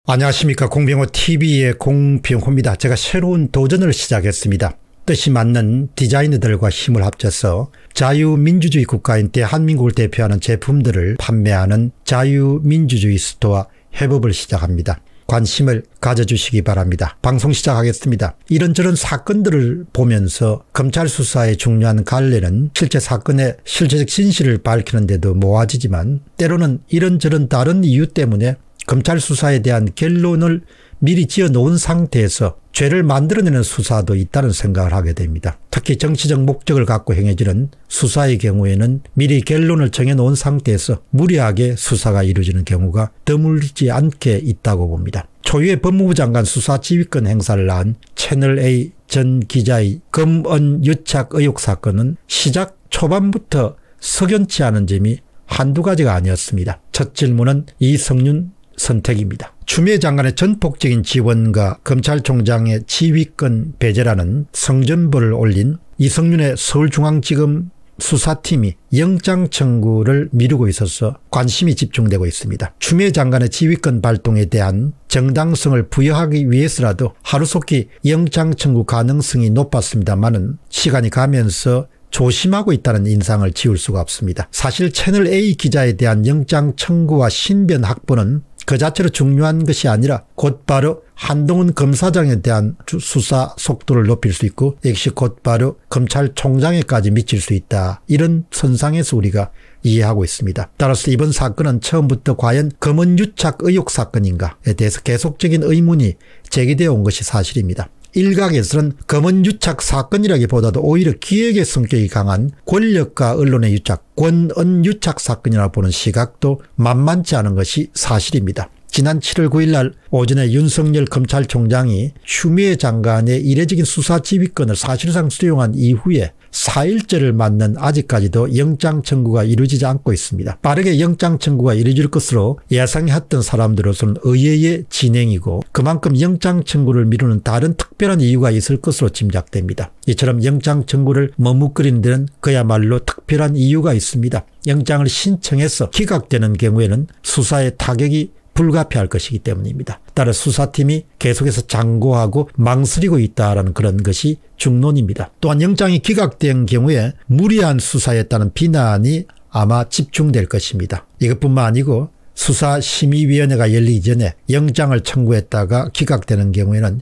안녕하십니까. 공병호TV의 공병호입니다. 제가 새로운 도전을 시작했습니다. 뜻이 맞는 디자이너들과 힘을 합쳐서 자유민주주의 국가인 대한민국을 대표하는 제품들을 판매하는 자유민주주의 스토어 협업을 시작합니다. 관심을 가져주시기 바랍니다. 방송 시작하겠습니다. 이런저런 사건들을 보면서 검찰 수사의 중요한 갈래는 실제 사건의 실체적 진실을 밝히는 데도 모아지지만 때로는 이런저런 다른 이유 때문에 검찰 수사에 대한 결론을 미리 지어 놓은 상태에서 죄를 만들어내는 수사도 있다는 생각을 하게 됩니다. 특히 정치적 목적을 갖고 행해지는 수사의 경우에는 미리 결론을 정해놓은 상태에서 무리하게 수사가 이루어지는 경우가 드물지 않게 있다고 봅니다. 초유의 법무부 장관 수사 지휘권 행사를 낳은 채널A 전 기자의 검언 유착 의혹 사건은 시작 초반부터 석연치 않은 점이 한두 가지가 아니었습니다. 첫 질문은 이성윤 선택입니다. 추미애 장관의 전폭적인 지원과 검찰총장의 지휘권 배제라는 성전보를 올린 이성윤의 서울중앙지검 수사팀이 영장 청구를 미루고 있어서 관심이 집중되고 있습니다. 추미애 장관의 지휘권 발동에 대한 정당성을 부여하기 위해서라도 하루속히 영장 청구 가능성이 높았습니다만은 시간이 가면서 조심하고 있다는 인상을 지울 수가 없습니다. 사실 채널A 기자에 대한 영장 청구와 신변 확보는 그 자체로 중요한 것이 아니라 곧바로 한동훈 검사장에 대한 수사 속도를 높일 수 있고 역시 곧바로 검찰총장에까지 미칠 수 있다. 이런 선상에서 우리가 이해하고 있습니다. 따라서 이번 사건은 처음부터 과연 검언유착 의혹 사건인가에 대해서 계속적인 의문이 제기되어 온 것이 사실입니다. 일각에서는 검언유착 사건이라기보다도 오히려 기획의 성격이 강한 권력과 언론의 유착, 권언유착 사건이라고 보는 시각도 만만치 않은 것이 사실입니다. 지난 7월 9일 날 오전에 윤석열 검찰총장이 추미애 장관의 이례적인 수사 지휘권을 사실상 수용한 이후에 4일째를 맞는 아직까지도 영장 청구가 이루어지지 않고 있습니다. 빠르게 영장 청구가 이루어질 것으로 예상했던 사람들로서는 의외의 진행이고 그만큼 영장 청구를 미루는 다른 특별한 이유가 있을 것으로 짐작됩니다. 이처럼 영장 청구를 머뭇거리는 데는 그야말로 특별한 이유가 있습니다. 영장을 신청해서 기각되는 경우에는 수사에 타격이 불가피할 것이기 때문입니다. 따라 수사팀이 계속해서 장고하고 망설이고 있다는 그런 것이 중론입니다. 또한 영장이 기각된 경우에 무리한 수사였다는 비난이 아마 집중될 것입니다. 이것뿐만 아니고 수사심의위원회가 열리기 전에 영장을 청구했다가 기각되는 경우에는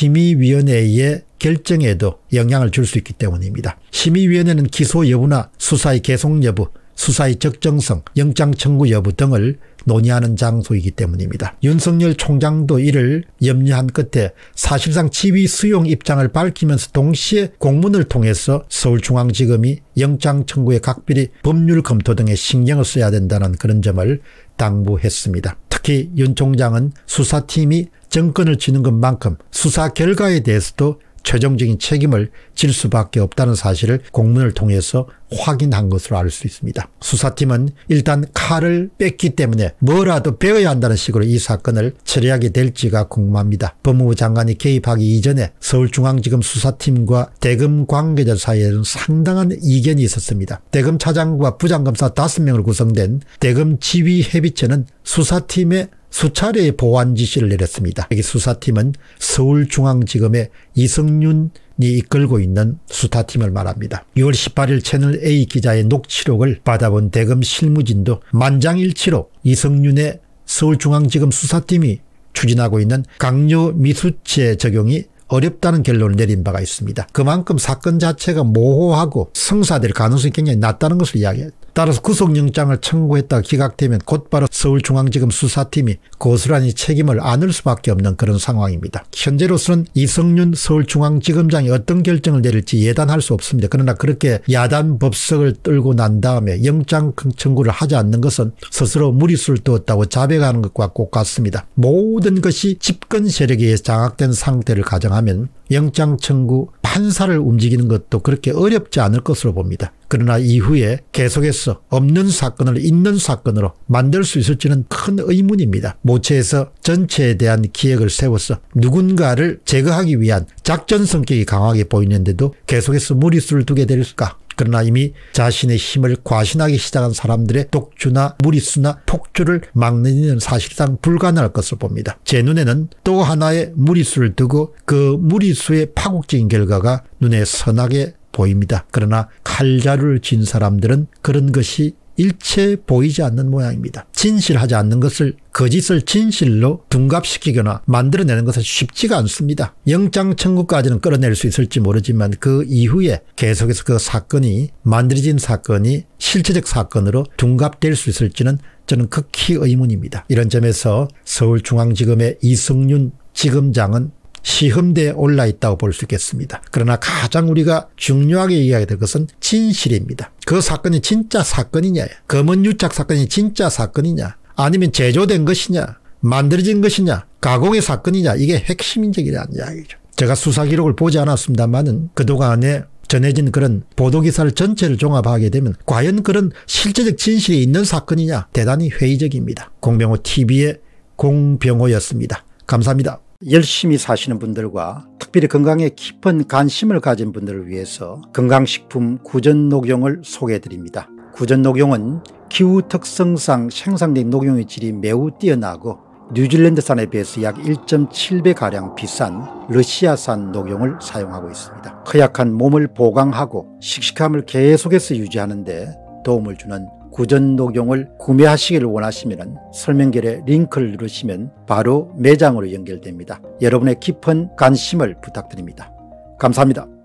심의위원회의 결정에도 영향을 줄 수 있기 때문입니다. 심의위원회는 기소 여부나 수사의 계속 여부, 수사의 적정성, 영장 청구 여부 등을 논의하는 장소이기 때문입니다. 윤석열 총장도 이를 염려한 끝에 사실상 지휘 수용 입장을 밝히면서 동시에 공문을 통해서 서울중앙지검이 영장 청구에 각별히 법률 검토 등에 신경을 써야 된다는 그런 점을 당부했습니다. 특히 윤 총장은 수사팀이 정권을 쥐는 것만큼 수사 결과에 대해서도 최종적인 책임을 질 수밖에 없다는 사실을 공문을 통해서 확인한 것으로 알 수 있습니다. 수사팀은 일단 칼을 뺐기 때문에 뭐라도 배워야 한다는 식으로 이 사건을 처리하게 될지가 궁금합니다. 법무부 장관이 개입하기 이전에 서울중앙지검 수사팀과 대검 관계자 사이에는 상당한 이견이 있었습니다. 대검 차장과 부장검사 5명으로 구성된 대검 지휘협의체는 수사팀의 수차례의 보완 지시를 내렸습니다. 여기 수사팀은 서울중앙지검의 이성윤이 이끌고 있는 수사팀을 말합니다. 6월 18일 채널A 기자의 녹취록을 받아본 대검 실무진도 만장일치로 이성윤의 서울중앙지검 수사팀이 추진하고 있는 강요 미수죄 적용이 어렵다는 결론을 내린 바가 있습니다. 그만큼 사건 자체가 모호하고 성사될 가능성이 굉장히 낮다는 것을 이야기해요. 따라서 구속영장을 청구했다가 기각되면 곧바로 서울중앙지검 수사팀이 고스란히 책임을 안을 수밖에 없는 그런 상황입니다. 현재로서는 이성윤 서울중앙지검장이 어떤 결정을 내릴지 예단할 수 없습니다. 그러나 그렇게 야단 법석을 떨고 난 다음에 영장 청구를 하지 않는 것은 스스로 무리수를 두었다고 자백하는 것과 꼭 같습니다. 모든 것이 집권 세력에 의해 장악된 상태를 가정하면 영장 청구 판사를 움직이는 것도 그렇게 어렵지 않을 것으로 봅니다. 그러나 이후에 계속해서 없는 사건을 있는 사건으로 만들 수 있을지는 큰 의문입니다. 모처에서 전체에 대한 기획을 세워서 누군가를 제거하기 위한 작전 성격이 강하게 보이는데도 계속해서 무리수를 두게 될까? 그러나 이미 자신의 힘을 과신하기 시작한 사람들의 독주나 무리수나 폭주를 막는 일은 사실상 불가능할 것으로 봅니다. 제 눈에는 또 하나의 무리수를 두고 그 무리수의 파국적인 결과가 눈에 선하게 보입니다. 그러나 칼자루를 쥔 사람들은 그런 것이 일체 보이지 않는 모양입니다. 진실하지 않는 것을 거짓을 진실로 둔갑시키거나 만들어내는 것은 쉽지가 않습니다. 영장 청구까지는 끌어낼 수 있을지 모르지만 그 이후에 계속해서 그 사건이 만들어진 사건이 실체적 사건으로 둔갑될 수 있을지는 저는 극히 의문입니다. 이런 점에서 서울중앙지검의 이성윤 지검장은 시험대에 올라 있다고 볼 수 있겠습니다. 그러나 가장 우리가 중요하게 이야기해야 될 것은 진실입니다. 그 사건이 진짜 사건이냐, 검은 유착 사건이 진짜 사건이냐, 아니면 제조된 것이냐, 만들어진 것이냐, 가공의 사건이냐, 이게 핵심적이라는 이야기죠. 제가 수사 기록을 보지 않았습니다만은 그동안에 전해진 그런 보도기사를 전체를 종합하게 되면 과연 그런 실제적 진실이 있는 사건이냐, 대단히 회의적입니다. 공병호TV의 공병호였습니다. 감사합니다. 열심히 사시는 분들과 특별히 건강에 깊은 관심을 가진 분들을 위해서 건강식품 구전녹용을 소개해드립니다. 구전녹용은 기후 특성상 생산된 녹용의 질이 매우 뛰어나고 뉴질랜드산에 비해서 약 1.7배가량 비싼 러시아산 녹용을 사용하고 있습니다. 허약한 몸을 보강하고 씩씩함을 계속해서 유지하는 데 도움을 주는 구전녹용을 구매하시기를 원하시면 설명글에 링크를 누르시면 바로 매장으로 연결됩니다. 여러분의 깊은 관심을 부탁드립니다. 감사합니다.